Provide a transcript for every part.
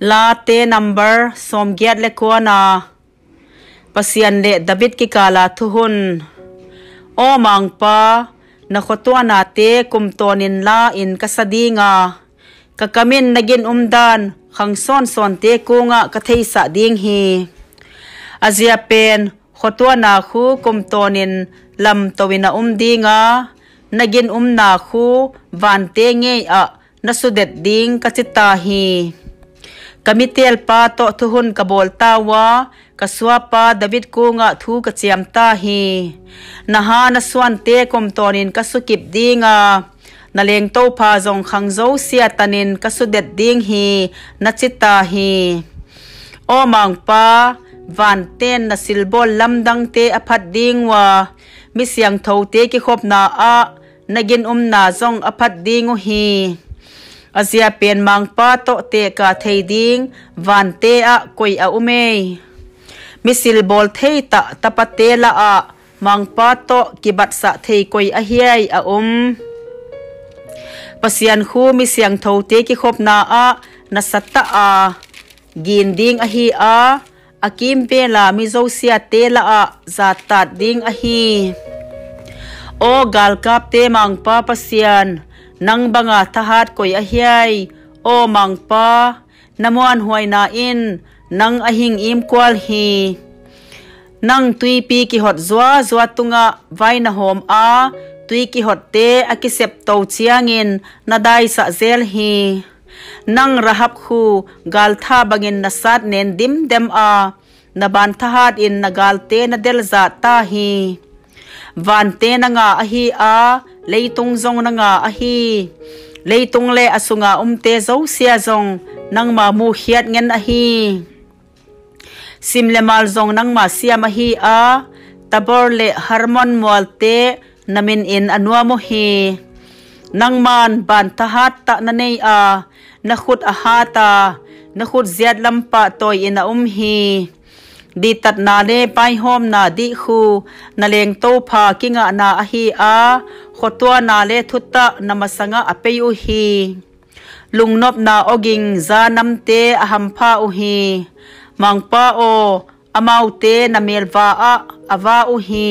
la te number som giat le ko na pasian le David ki kala thuhun o mangpa na khotwa na te kumtonin la in kasadinga kakamin nagin umdan khangson son te kunga katheisa ding hi azia pen khotwa na khu kumtonin lam towina umdinga nagin na khu vante nge a nasudet ding kachita hi kamitel pa to thuhun kabol tawa kaswapa David kunga thu kachiam ta hi naha na swante komtonin kasukip dinga naleng to pha jong khangzo sia tanin kasudet ding hi nachita hi o mangpa vanten na silbol lamdang te aphat ding wa misyang thote ki khop na a nagin na jong aphat dingu hi azia pen mangpa to te ka theiding vante a koi a umei misil bol thei ta tapate la a mangpa to kibat sa thei koi a hiai a pasian khu misyang thote ki khop na a nasata a ginding a hi a akim pe la mizo sia te la a zatat ding a hi o galkap te mangpa pasian nang banga thahat koi a hiai o mangpa namuan huai na in nang ahing im kwal hi nang tui pi ki hot zwa tunga vai na hom a tui ki hot te akisep to chiangin nadai sa zel hi nang rahap khu gal tha bangin nasat nen dim dem a naban thahat in nagal te na del za ta hi van te na nga a hi a leitung zong na nga a hi leitung le asunga te zo sia zong nang ma mu hiat ngen a hi simlemal zong nang ma sia ma hi a tabor le harmon mualte namin in anwa mo hi nang man ban tahat ta na nei a na khut a hata na khut ziat lampa toy in a hi di tat na le pai hom na di khu na leng to pha kinga na a hi a khotwa na le thutta namasanga apeu hi lungnop na oging za namte ahampha u hi mangpa o amaute na melwa a awa u hi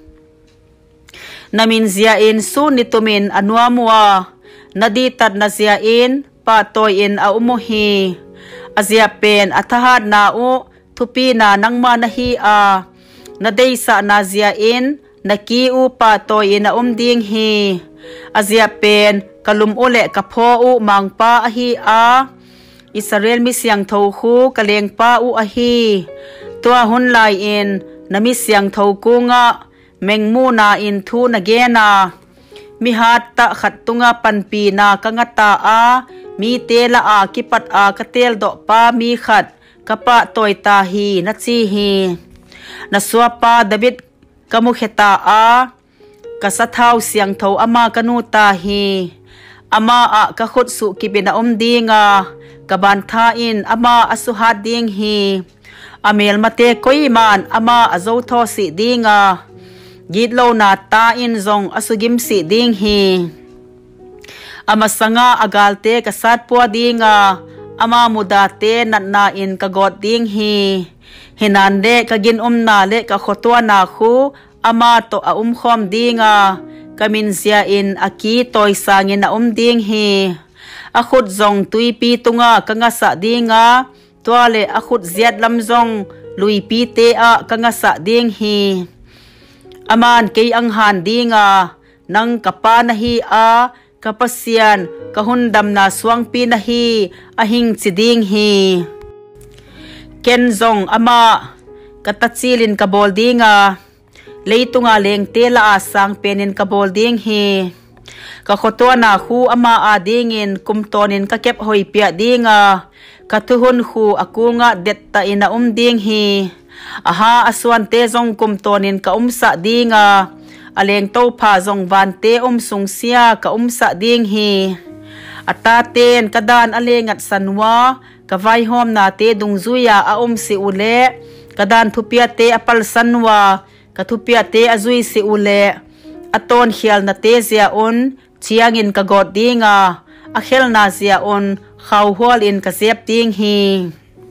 namin zia in su nitumin anwa muwa nadi tat na zia in pa toy in a umuhi azia pen athahat na u thupi na nangma na hi a nadeisa na zia in naki u pa toy in a ding hi azia pen kalum ule kapho u mangpa a hi a Israel misyang tho khu kaleng pa u a hi tua hun lai in nami siang tho kunga mengmu na in thu na gena mi hat ta khat tunga panpi na kangata a mi te la a kipat a katel do pa mi khat kapa toy ta hi na chi hi na swapa David kamu kheta a kasathau siang tho ama kanu ta hi ama a ka khut su kibina dinga kaban tha in ama asuhat ding hi amel mate koi man ama azo tho si dinga gitlo na ta in zong asugim si ding hi amasanga agalte kasat po dinga ama mudate nat na in kagot ding hi hinande kagin na le ka khotwa na khu ama to a khom dinga kamin zia in aki toy sangin na ding hi akhut zong tui pi tunga kanga sa dinga toale akhut ziat lam zong lui pi te a kanga sa ding hi aman kei ang han dinga nang kapa na hi a kapasian kahundam na swang pi na hi ahing chiding hi ken zong ama katachilin kabol dinga leitunga leng te la asang penin kabol ding hi ka khotwa na khu ama adingin kumtonin ka kep hoi pia dinga katuhun khu akunga detta ina ding hi aha aswan te zong kumtonin ka sa dinga aleng to pha zong van te sung sia ka sa ding hi ataten kadan alengat sanwa ka vai hom na te dungzuya a si ule kadan thupia te apal sanwa ka thupia te azui si ule aton khial na te zia chiangin kagot dinga akhel na zia khau hual in ka zep ding hi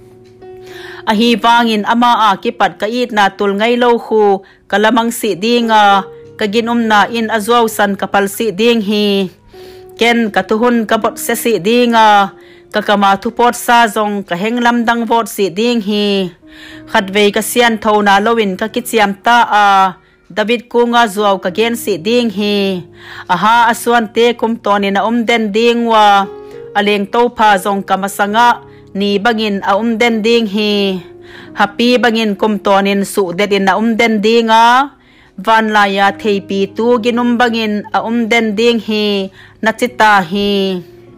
a hi wangin ama a kipat ka it na tul ngai lo khu kalamang si dinga kagin na in azwaw san kapal si ding hi ken katuhun kabot se si dinga kakama thupot sa zong ka henglam dang vot si ding hi khatve ka sian thona lowin ka kichiam ta a David kunga zuaw ka gen si ding hi aha aswan te kum toni na den ding wa aleng to pha zong kamasanga ni bangin a den ding hi happy bangin kum tonin su dedin na den dinga van laya theipi tu ginum bangin a den ding hi nachita hi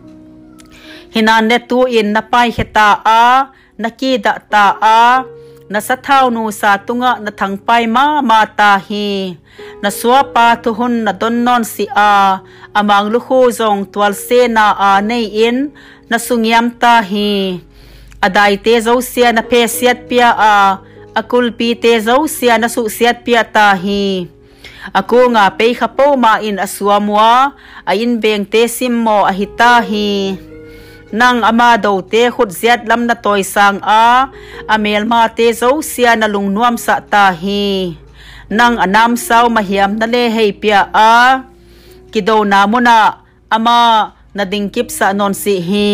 hinan ne tu in na pai heta a nakida ta a na sathau nu sa tunga na thangpai ma ta hi na swapa tu hun na donnon si a amang lu khu zong twal se na a nei in na sungyam ta hi adai te zo sia na pe siat pia a akul pi te zo sia na su siat pia ta hi aku nga pe khapo ma in aswamwa a in beng te simmo a hita hi nang ama do te khut ziat lam na toy sang a amel ma te zo sia na lung nuam sa ta hi nang anam saw mahiam na le hei pia a kido na muna ama na dingkip sa non si hi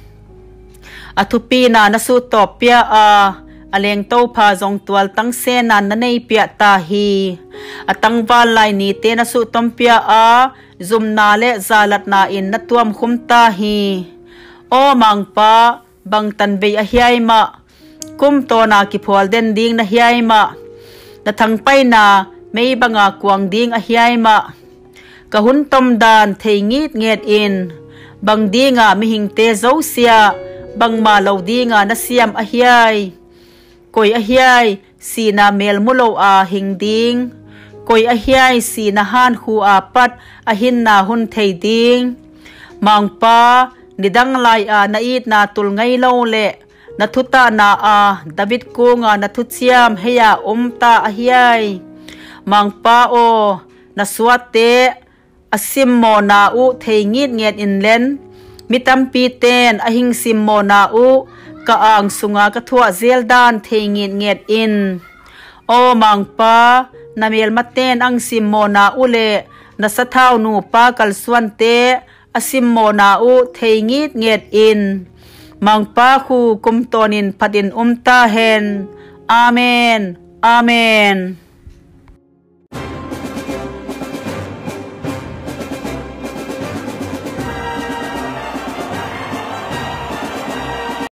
athupi na nasu top pia a aleng to pha zong twal tang se na nei pia ta hi atang wal lai ni te na su tom pia a zum na le zalat na in na tuam khum ta hi o mangpa bang tan be a hiai ma kum to na ki phol den ding na hiai ma na thang pai na mei banga kuang ding a hiai ma ka hun tom dan thei ngit nget in bang dinga mi hing te zo sia bang ma lo dinga na siam a hiai koi a hiai si na mel mulo a hing ding koi a hiai si na han hu a pat a hin na hun thei ding mangpa nidang lai a na it na tul ngai lo le na thuta na a David kunga na thuchiam heya ta a hiai mangpa o na swate asim mo na u thei ngit nget in len mitam pi ten a hing sim mo na u ka ang sunga ka thua zel dan thei ngit nget in o mangpa na mel maten ang sim mo na u le na sathau nu pa kal suan te asim mo na u thei ngit nget in mangpa khu kum tonin padin ta hen amen amen